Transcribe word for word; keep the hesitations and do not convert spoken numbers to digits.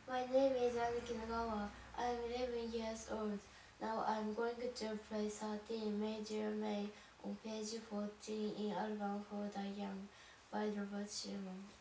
My name is Ayano Kinugawa. I am eleven years old. Now I am going to play thirteen Major May on page fourteen in Album for the Young by Robert Schumann.